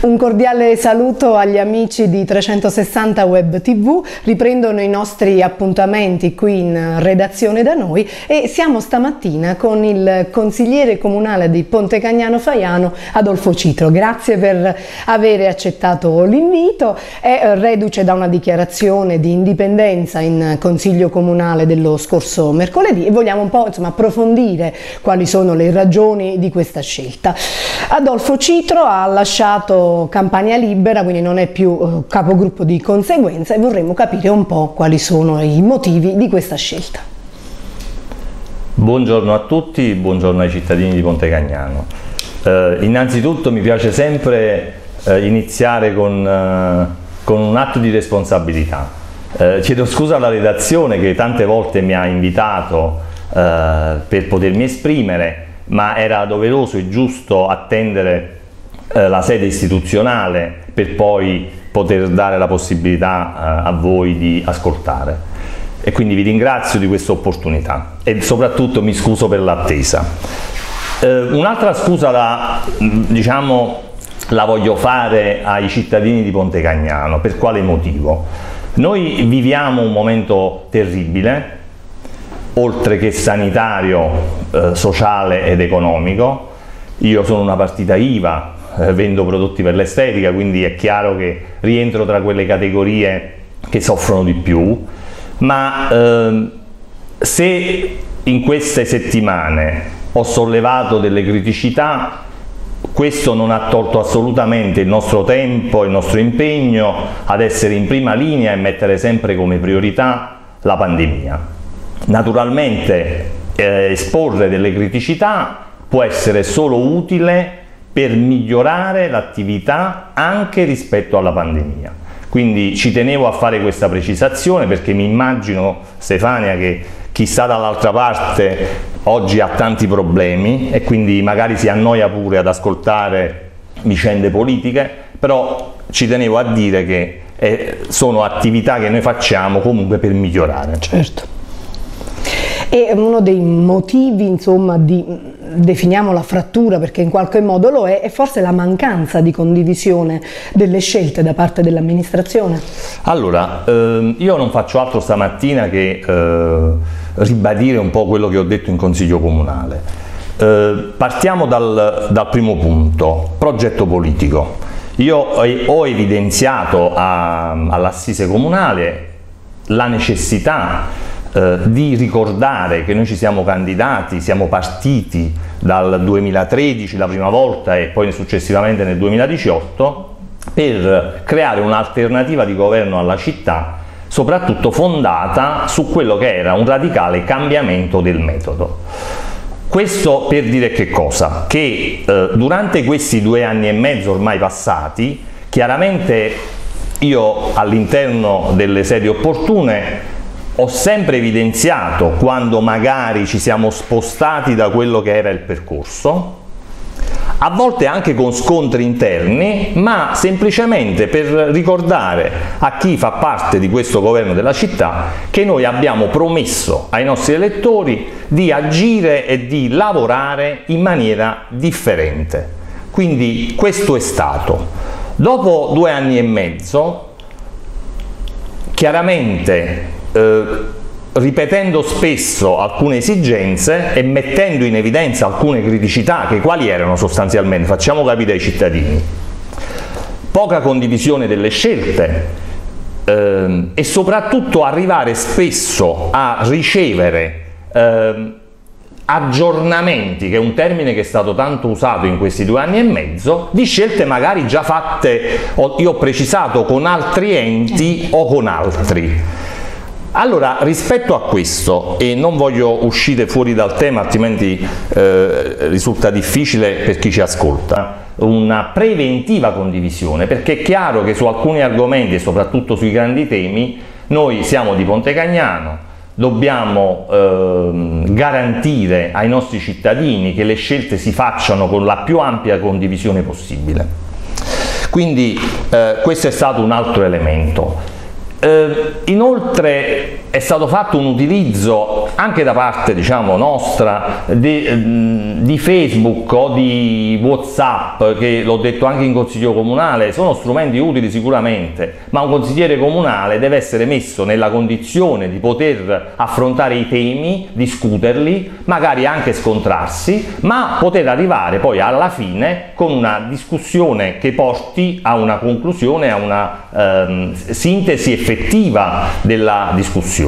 Un cordiale saluto agli amici di 360 Web TV. Riprendono i nostri appuntamenti qui in redazione da noi e siamo stamattina con il consigliere comunale di Ponte Cagnano Faiano, Adolfo Citro. Grazie per avere accettato l'invito. È reduce da una dichiarazione di indipendenza in Consiglio Comunale dello scorso mercoledì e vogliamo un po' approfondire quali sono le ragioni di questa scelta. Adolfo Citro ha lasciato Campania Libera, quindi non è più capogruppo di Conseguenza, e vorremmo capire un po' quali sono i motivi di questa scelta. Buongiorno a tutti, buongiorno ai cittadini di Ponte Cagnano. Innanzitutto mi piace sempre iniziare con un atto di responsabilità. Chiedo scusa alla redazione che tante volte mi ha invitato per potermi esprimere, ma era doveroso e giusto attendere la sede istituzionale per poi poter dare la possibilità a voi di ascoltare, e quindi vi ringrazio di questa opportunità e soprattutto mi scuso per l'attesa. Un'altra scusa la voglio fare ai cittadini di Ponte Cagnano. Per quale motivo? Noi viviamo un momento terribile, oltre che sanitario, sociale ed economico. Io sono una partita IVA, vendo prodotti per l'estetica, quindi è chiaro che rientro tra quelle categorie che soffrono di più, ma se in queste settimane ho sollevato delle criticità, questo non ha tolto assolutamente il nostro tempo, il nostro impegno ad essere in prima linea e mettere sempre come priorità la pandemia. Naturalmente esporre delle criticità può essere solo utile per migliorare l'attività anche rispetto alla pandemia. Quindi ci tenevo a fare questa precisazione, perché mi immagino, Stefania, che chi sta dall'altra parte oggi ha tanti problemi e quindi magari si annoia pure ad ascoltare vicende politiche, però ci tenevo a dire che sono attività che noi facciamo comunque per migliorare. Certo. E uno dei motivi, insomma, definiamo la frattura, perché in qualche modo lo è forse la mancanza di condivisione delle scelte da parte dell'amministrazione? Allora, io non faccio altro stamattina che ribadire un po' quello che ho detto in Consiglio Comunale. Partiamo dal primo punto, progetto politico. Io ho evidenziato all'Assise Comunale la necessità di ricordare che noi ci siamo candidati, siamo partiti dal 2013 la prima volta e poi successivamente nel 2018 per creare un'alternativa di governo alla città, soprattutto fondata su quello che era un radicale cambiamento del metodo. Questo per dire che cosa? Che durante questi 2 anni e mezzo ormai passati, chiaramente io all'interno delle sedi opportune ho sempre evidenziato quando magari ci siamo spostati da quello che era il percorso, a volte anche con scontri interni, ma semplicemente per ricordare a chi fa parte di questo governo della città che noi abbiamo promesso ai nostri elettori di agire e di lavorare in maniera differente. Quindi questo è stato. Dopo 2 anni e mezzo, chiaramente ripetendo spesso alcune esigenze e mettendo in evidenza alcune criticità, che quali erano sostanzialmente? Facciamo capire ai cittadini. Poca condivisione delle scelte e soprattutto arrivare spesso a ricevere aggiornamenti, che è un termine che è stato tanto usato in questi 2 anni e mezzo, di scelte magari già fatte, io ho precisato, con altri enti o con altri. Allora, rispetto a questo, e non voglio uscire fuori dal tema altrimenti risulta difficile per chi ci ascolta, una preventiva condivisione, perché è chiaro che su alcuni argomenti e soprattutto sui grandi temi noi siamo di Ponte Cagnano, dobbiamo garantire ai nostri cittadini che le scelte si facciano con la più ampia condivisione possibile. Quindi questo è stato un altro elemento. Inoltre è stato fatto un utilizzo anche da parte, diciamo, nostra di Facebook o di WhatsApp, che l'ho detto anche in Consiglio Comunale, sono strumenti utili sicuramente, ma un consigliere comunale deve essere messo nella condizione di poter affrontare i temi, discuterli, magari anche scontrarsi, ma poter arrivare poi alla fine con una discussione che porti a una conclusione, a una sintesi effettiva della discussione.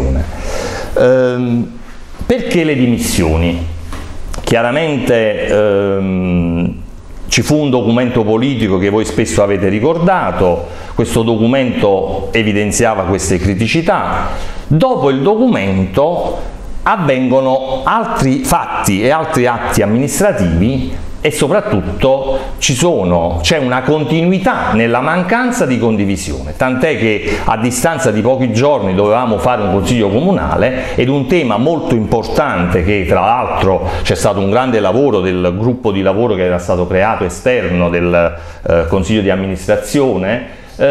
Perché le dimissioni? Chiaramente ci fu un documento politico che voi spesso avete ricordato, questo documento evidenziava queste criticità. Dopo il documento avvengono altri fatti e altri atti amministrativi e soprattutto c'è una continuità nella mancanza di condivisione, tant'è che a distanza di pochi giorni dovevamo fare un consiglio comunale ed un tema molto importante, che tra l'altro c'è stato un grande lavoro del gruppo di lavoro che era stato creato esterno del consiglio di amministrazione,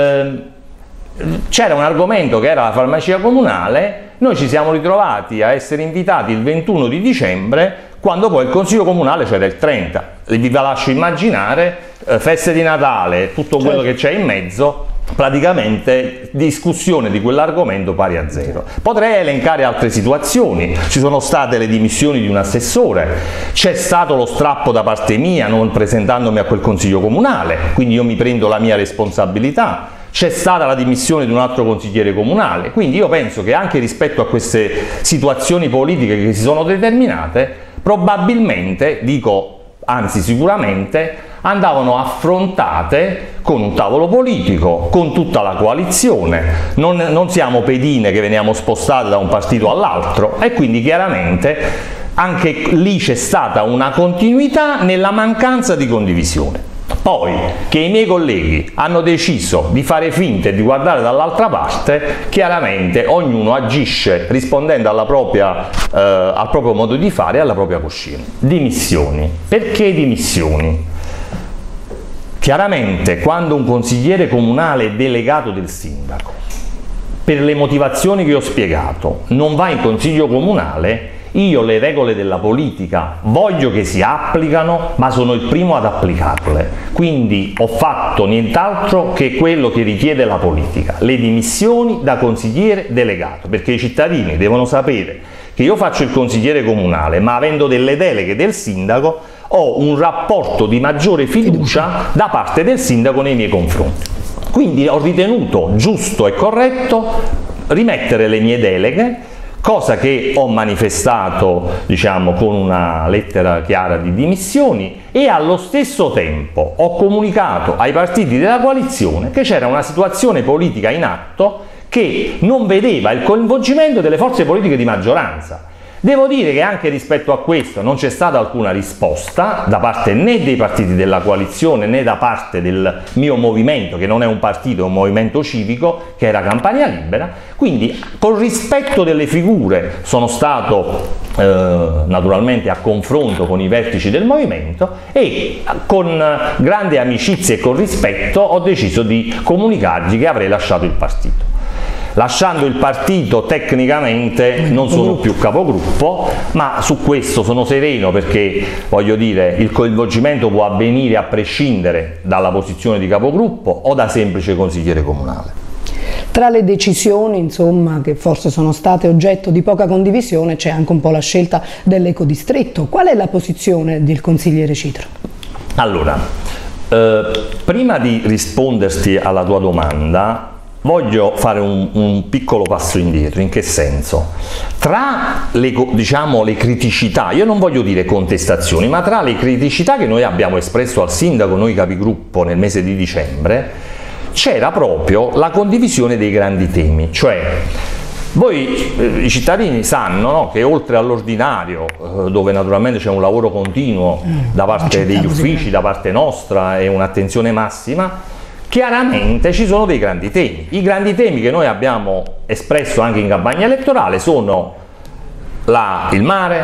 c'era un argomento che era la farmacia comunale. Noi ci siamo ritrovati a essere invitati il 21 di dicembre, quando poi il Consiglio Comunale c'era il 30. Vi lascio immaginare, feste di Natale, tutto quello che c'è in mezzo, praticamente discussione di quell'argomento pari a zero. Potrei elencare altre situazioni, ci sono state le dimissioni di un assessore, c'è stato lo strappo da parte mia non presentandomi a quel Consiglio Comunale, quindi io mi prendo la mia responsabilità. C'è stata la dimissione di un altro consigliere comunale, quindi io penso che anche rispetto a queste situazioni politiche che si sono determinate, probabilmente, anzi sicuramente, andavano affrontate con un tavolo politico, con tutta la coalizione. Non siamo pedine che veniamo spostate da un partito all'altro, e quindi chiaramente anche lì c'è stata una continuità nella mancanza di condivisione. Poi, che i miei colleghi hanno deciso di fare finta e di guardare dall'altra parte, chiaramente ognuno agisce rispondendo al proprio modo di fare e alla propria coscienza. Dimissioni. Perché dimissioni? Chiaramente, quando un consigliere comunale è delegato del sindaco, per le motivazioni che ho spiegato, non va in consiglio comunale, io le regole della politica voglio che si applicano, ma sono il primo ad applicarle. Quindi ho fatto nient'altro che quello che richiede la politica, le dimissioni da consigliere delegato, perché i cittadini devono sapere che io faccio il consigliere comunale, ma avendo delle deleghe del sindaco ho un rapporto di maggiore fiducia da parte del sindaco nei miei confronti. Quindi ho ritenuto giusto e corretto rimettere le mie deleghe, cosa che ho manifestato, diciamo, con una lettera chiara di dimissioni, e allo stesso tempo ho comunicato ai partiti della coalizione che c'era una situazione politica in atto che non vedeva il coinvolgimento delle forze politiche di maggioranza. Devo dire che anche rispetto a questo non c'è stata alcuna risposta da parte né dei partiti della coalizione né da parte del mio movimento, che non è un partito, è un movimento civico, che era Campania Libera. Quindi col rispetto delle figure sono stato naturalmente a confronto con i vertici del movimento, e con grande amicizia e con rispetto ho deciso di comunicargli che avrei lasciato il partito. Lasciando il partito, tecnicamente non sono più capogruppo, ma su questo sono sereno, perché voglio dire, il coinvolgimento può avvenire a prescindere dalla posizione di capogruppo o da semplice consigliere comunale. Tra le decisioni, insomma, che forse sono state oggetto di poca condivisione, c'è anche un po' la scelta dell'ecodistretto. Qual è la posizione del consigliere Citro? Allora, prima di risponderti alla tua domanda, voglio fare un piccolo passo indietro. In che senso? Tra le criticità, io non voglio dire contestazioni, ma tra le criticità che noi abbiamo espresso al sindaco, noi capigruppo, nel mese di dicembre, c'era proprio la condivisione dei grandi temi. Cioè, voi i cittadini sanno, no, che oltre all'ordinario, dove naturalmente c'è un lavoro continuo da parte degli uffici, da parte nostra, e un'attenzione massima, chiaramente ci sono dei grandi temi. I grandi temi che noi abbiamo espresso anche in campagna elettorale sono il mare,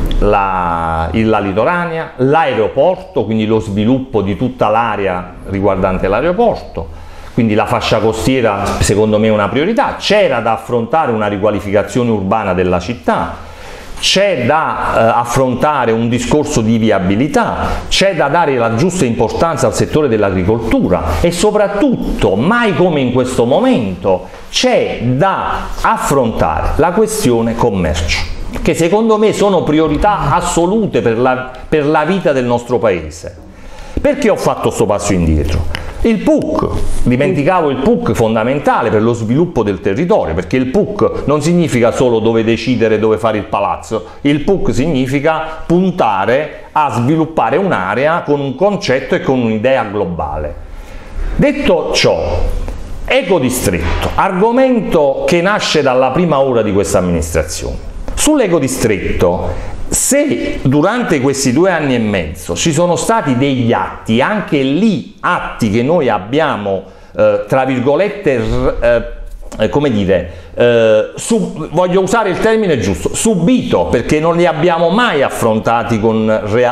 la litoranea, l'aeroporto, quindi lo sviluppo di tutta l'area riguardante l'aeroporto, quindi la fascia costiera secondo me è una priorità, c'era da affrontare una riqualificazione urbana della città, c'è da affrontare un discorso di viabilità, c'è da dare la giusta importanza al settore dell'agricoltura e soprattutto, mai come in questo momento, c'è da affrontare la questione commercio, che secondo me sono priorità assolute per la vita del nostro Paese. Perché ho fatto questo passo indietro? Il PUC, dimenticavo il PUC fondamentale per lo sviluppo del territorio, perché il PUC non significa solo dove decidere dove fare il palazzo, il PUC significa puntare a sviluppare un'area con un concetto e con un'idea globale. Detto ciò, ecodistretto, argomento che nasce dalla prima ora di questa amministrazione. Sull'ecodistretto, se durante questi 2 anni e mezzo ci sono stati degli atti, anche lì atti che noi abbiamo, tra virgolette, come dire, voglio usare il termine giusto, subito, perché non li abbiamo mai affrontati con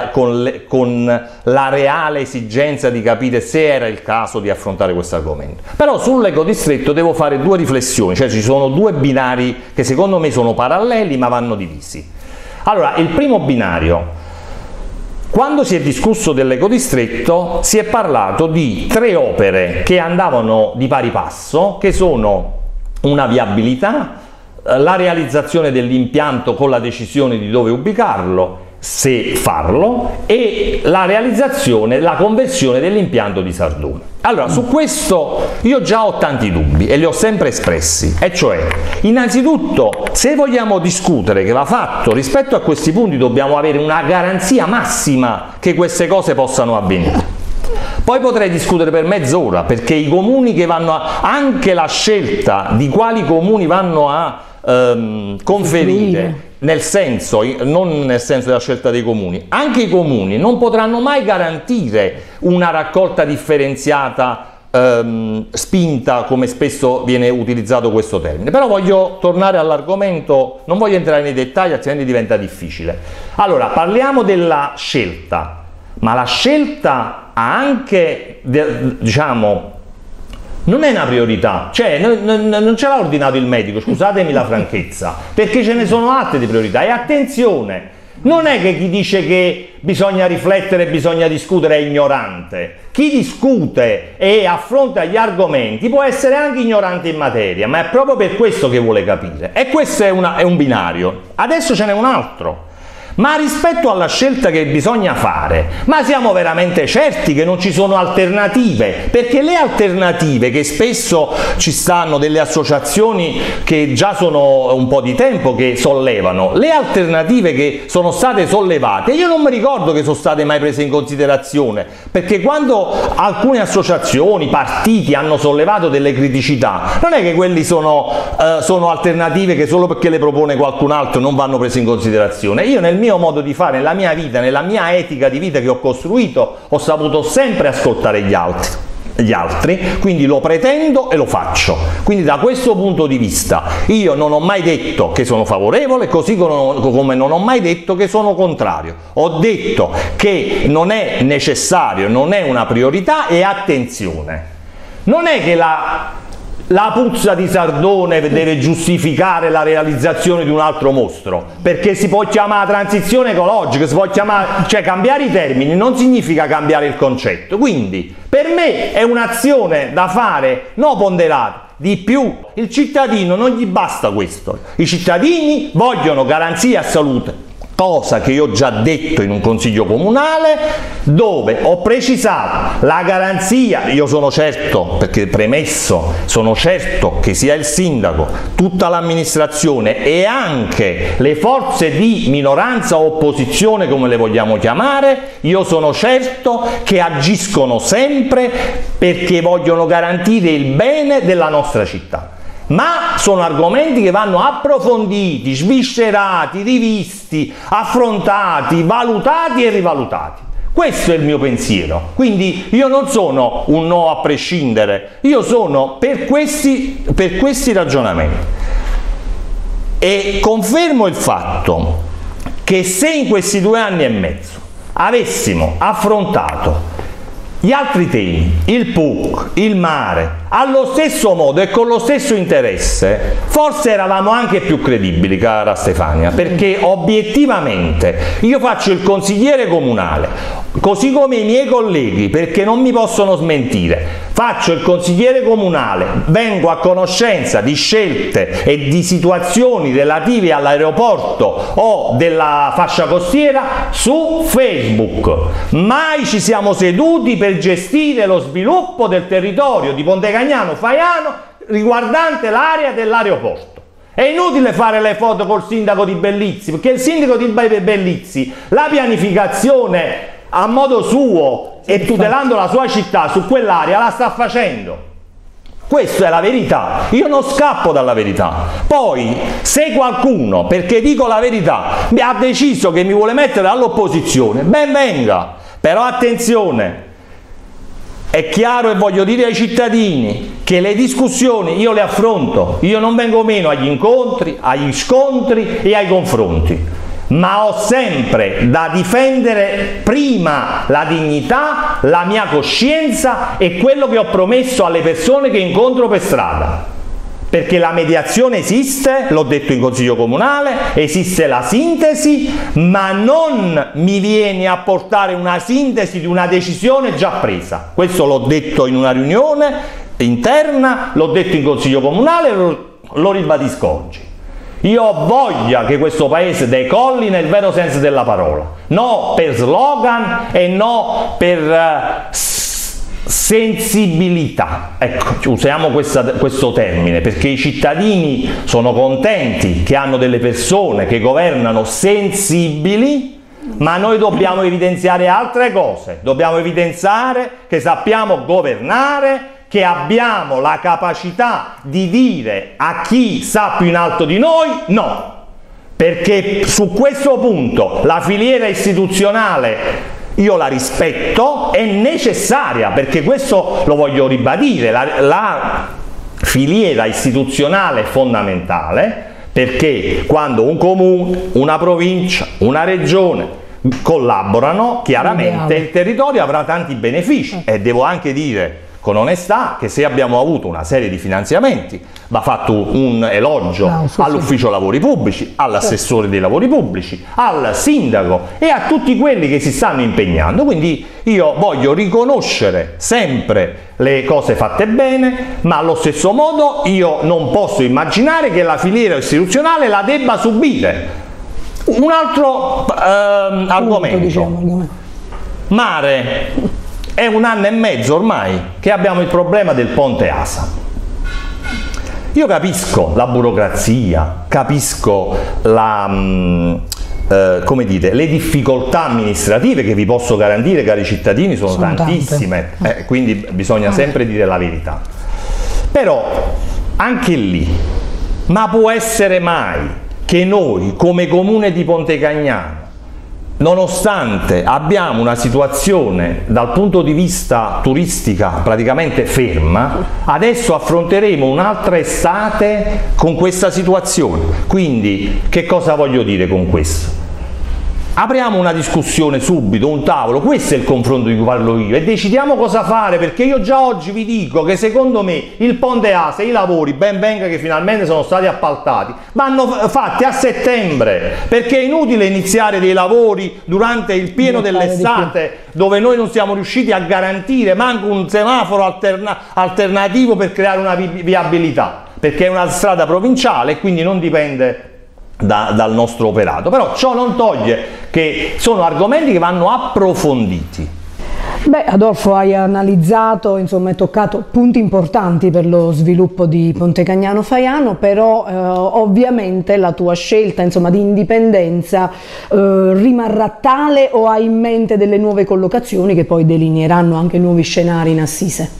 la reale esigenza di capire se era il caso di affrontare questo argomento. Però sull'ecodistretto devo fare 2 riflessioni, cioè ci sono 2 binari che secondo me sono paralleli ma vanno divisi. Allora, il primo binario, quando si è discusso dell'ecodistretto si è parlato di 3 opere che andavano di pari passo, che sono una viabilità, la realizzazione dell'impianto con la decisione di dove ubicarlo, se farlo, e la realizzazione, la conversione dell'impianto di Sardone. Allora, su questo io già ho tanti dubbi e li ho sempre espressi, e cioè, innanzitutto, se vogliamo discutere che va fatto, rispetto a questi punti dobbiamo avere una garanzia massima che queste cose possano avvenire. Poi potrei discutere per mezz'ora, perché i comuni che vanno anche la scelta di quali comuni vanno a conferire, nel senso, non nel senso della scelta dei comuni, anche i comuni non potranno mai garantire una raccolta differenziata spinta, come spesso viene utilizzato questo termine. Però voglio tornare all'argomento, non voglio entrare nei dettagli altrimenti diventa difficile. Allora, parliamo della scelta, ma la scelta ha anche, diciamo, non è una priorità, cioè non ce l'ha ordinato il medico, scusatemi la franchezza, perché ce ne sono altre di priorità. E attenzione, non è che chi dice che bisogna riflettere e bisogna discutere è ignorante. Chi discute e affronta gli argomenti può essere anche ignorante in materia, ma è proprio per questo che vuole capire. E questo è un binario. Adesso ce n'è un altro. Ma rispetto alla scelta che bisogna fare, ma siamo veramente certi che non ci sono alternative? Perché le alternative, che spesso ci stanno delle associazioni che già sono un po' di tempo che sollevano, le alternative che sono state sollevate, io non mi ricordo che sono state mai prese in considerazione, perché quando alcune associazioni, partiti hanno sollevato delle criticità, non è che quelli sono alternative che solo perché le propone qualcun altro non vanno prese in considerazione. Io nel mio modo di fare, nella mia vita, nella mia etica di vita che ho costruito, ho saputo sempre ascoltare gli altri, quindi lo pretendo e lo faccio. Quindi da questo punto di vista io non ho mai detto che sono favorevole, così come non ho mai detto che sono contrario. Ho detto che non è necessario, non è una priorità, e attenzione, non è che la puzza di Sardone deve giustificare la realizzazione di un altro mostro, perché si può chiamare transizione ecologica, si può chiamare, cioè cambiare i termini non significa cambiare il concetto. Quindi per me è un'azione da fare, no ponderata, di più. Il cittadino non gli basta questo, i cittadini vogliono garanzia a salute, cosa che io ho già detto in un consiglio comunale, dove ho precisato la garanzia. Io sono certo, perché premesso, sono certo che sia il sindaco, tutta l'amministrazione e anche le forze di minoranza o opposizione, come le vogliamo chiamare, io sono certo che agiscono sempre perché vogliono garantire il bene della nostra città. Ma sono argomenti che vanno approfonditi, sviscerati, rivisti, affrontati, valutati e rivalutati. Questo è il mio pensiero. Quindi io non sono un no a prescindere, io sono per questi ragionamenti. E confermo il fatto che se in questi 2 anni e mezzo avessimo affrontato Gli altri temi, il PUC, il mare, allo stesso modo e con lo stesso interesse, forse eravamo anche più credibili, cara Stefania, perché obiettivamente io faccio il consigliere comunale, così come i miei colleghi, perché non mi possono smentire, faccio il consigliere comunale, vengo a conoscenza di scelte e di situazioni relative all'aeroporto o della fascia costiera su Facebook. Mai ci siamo seduti per gestire lo sviluppo del territorio di Ponte Cagnano Faiano riguardante l'area dell'aeroporto. È inutile fare le foto col sindaco di Bellizzi, perché il sindaco di Bellizzi la pianificazione a modo suo e tutelando la sua città su quell'area la sta facendo. Questa è la verità, io non scappo dalla verità. Poi se qualcuno, perché dico la verità, ha deciso che mi vuole mettere all'opposizione, ben venga, però attenzione, è chiaro e voglio dire ai cittadini che le discussioni io le affronto, io non vengo meno agli incontri, agli scontri e ai confronti, ma ho sempre da difendere prima la dignità, la mia coscienza e quello che ho promesso alle persone che incontro per strada. Perché la mediazione esiste, l'ho detto in Consiglio Comunale, esiste la sintesi, ma non mi vieni a portare una sintesi di una decisione già presa. Questo l'ho detto in una riunione interna, l'ho detto in Consiglio Comunale e lo ribadisco oggi. Io ho voglia che questo paese decolli nel vero senso della parola, no per slogan e no per sensibilità. Ecco, usiamo questo termine, perché i cittadini sono contenti che hanno delle persone che governano sensibili, ma noi dobbiamo evidenziare altre cose, dobbiamo evidenziare che sappiamo governare, che abbiamo la capacità di dire a chi sta più in alto di noi no, perché su questo punto la filiera istituzionale io la rispetto, è necessaria, perché questo lo voglio ribadire, la filiera istituzionale è fondamentale, perché quando un comune, una provincia, una regione collaborano, chiaramente il territorio avrà tanti benefici. E devo anche dire con onestà che se abbiamo avuto una serie di finanziamenti, va fatto un elogio all'ufficio lavori pubblici, all'assessore dei lavori pubblici, al sindaco e a tutti quelli che si stanno impegnando. Quindi io voglio riconoscere sempre le cose fatte bene, ma allo stesso modo io non posso immaginare che la filiera istituzionale la debba subire. Un altro argomento, mare. È 1 anno e mezzo ormai che abbiamo il problema del ponte ASA. Io capisco la burocrazia, capisco come dite, le difficoltà amministrative che vi posso garantire, cari cittadini, sono tantissime, quindi bisogna sempre dire la verità. Però anche lì, ma può essere mai che noi come comune di Ponte Cagnano, nonostante abbiamo una situazione dal punto di vista turistica praticamente ferma, adesso affronteremo un'altra estate con questa situazione? Quindi che cosa voglio dire con questo? Apriamo una discussione subito, un tavolo, questo è il confronto di cui parlo io, e decidiamo cosa fare, perché io già oggi vi dico che secondo me il ponte ASA, i lavori, ben venga che finalmente sono stati appaltati, vanno fatti a settembre, perché è inutile iniziare dei lavori durante il pieno dell'estate, dove noi non siamo riusciti a garantire manco un semaforo alternativo per creare una viabilità, perché è una strada provinciale e quindi non dipende dal nostro operato. Però ciò non toglie che sono argomenti che vanno approfonditi. Beh, Adolfo, hai analizzato, insomma, hai toccato punti importanti per lo sviluppo di Ponte Cagnano Faiano, però ovviamente la tua scelta, insomma, di indipendenza rimarrà tale, o hai in mente delle nuove collocazioni che poi delineeranno anche nuovi scenari in Assise?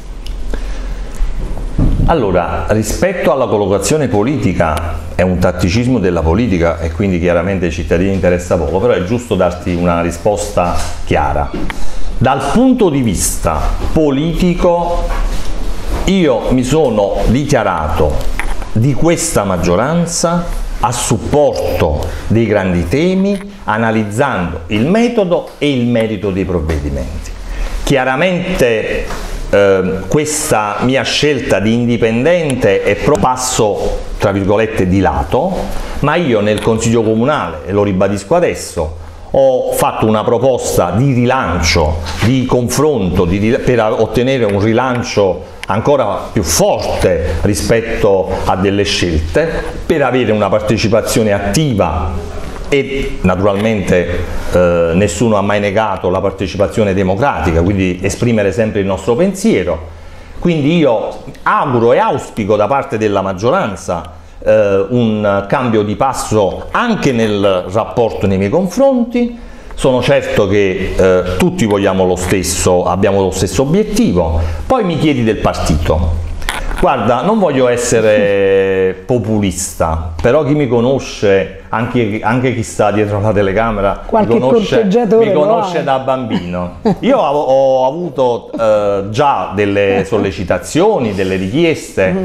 Allora, rispetto alla collocazione politica, è un tatticismo della politica e quindi chiaramente ai cittadini interessa poco, però è giusto darti una risposta chiara. Dal punto di vista politico, io mi sono dichiarato di questa maggioranza a supporto dei grandi temi, analizzando il metodo e il merito dei provvedimenti. chiaramente questa mia scelta di indipendente è passo, tra virgolette, di lato, ma io nel Consiglio Comunale, e lo ribadisco adesso, ho fatto una proposta di rilancio, di confronto, per ottenere un rilancio ancora più forte rispetto a delle scelte, per avere una partecipazione attiva e naturalmente nessuno ha mai negato la partecipazione democratica, quindi esprimere sempre il nostro pensiero. Quindi io auguro e auspico da parte della maggioranza un cambio di passo anche nel rapporto nei miei confronti. Sono certo che tutti vogliamo lo stesso, abbiamo lo stesso obiettivo. Poi mi chiedi del partito. Guarda, non voglio essere populista, però chi mi conosce, anche chi sta dietro la telecamera, mi conosce da bambino. Io ho avuto già delle sollecitazioni, delle richieste,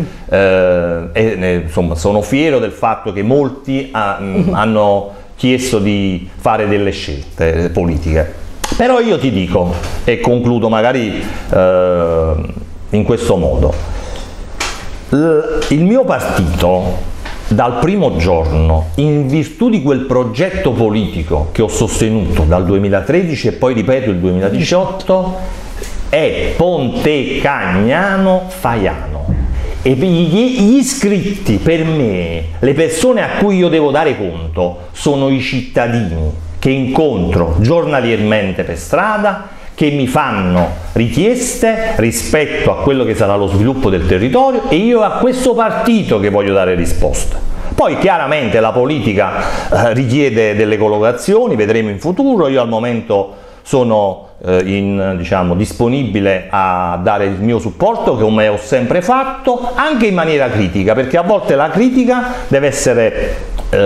e insomma sono fiero del fatto che molti hanno chiesto di fare delle scelte politiche. Però io ti dico, e concludo magari in questo modo, il mio partito dal primo giorno, in virtù di quel progetto politico che ho sostenuto dal 2013 e poi ripeto il 2018, è pontecagnano-faiano. E gli iscritti per me, le persone a cui io devo dare conto, sono i cittadini che incontro giornaliерmente per strada, che mi fanno richieste rispetto a quello che sarà lo sviluppo del territorio, e io a questo partito che voglio dare risposte. Poi chiaramente la politica richiede delle collocazioni, vedremo in futuro. Io al momento sono disponibile a dare il mio supporto, come ho sempre fatto, anche in maniera critica, perché a volte la critica deve essere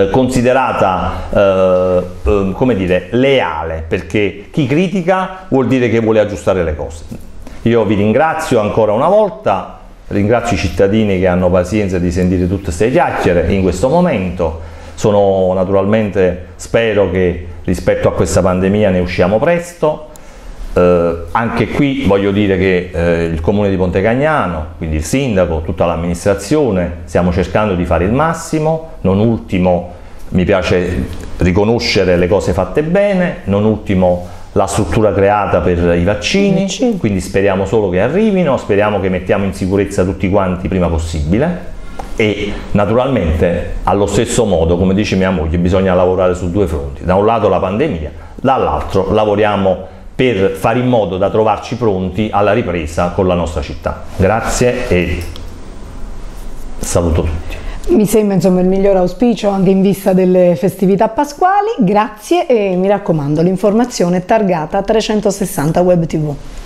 considerata come dire, leale, perché chi critica vuol dire che vuole aggiustare le cose. Io vi ringrazio ancora una volta, ringrazio i cittadini che hanno pazienza di sentire tutte queste chiacchiere in questo momento. Naturalmente spero che rispetto a questa pandemia ne usciamo presto. Anche qui voglio dire che il Comune di Pontecagnano, quindi il sindaco, tutta l'amministrazione, stiamo cercando di fare il massimo. Non ultimo mi piace riconoscere le cose fatte bene, non ultimo la struttura creata per i vaccini, quindi speriamo solo che arrivino, speriamo che mettiamo in sicurezza tutti quanti prima possibile. E naturalmente allo stesso modo, come dice mia moglie, bisogna lavorare su due fronti: da un lato la pandemia, dall'altro lavoriamo per fare in modo da trovarci pronti alla ripresa con la nostra città. Grazie e saluto tutti. Mi sembra insomma il miglior auspicio anche in vista delle festività pasquali. Grazie e mi raccomando, l'informazione è targata 360 Web TV.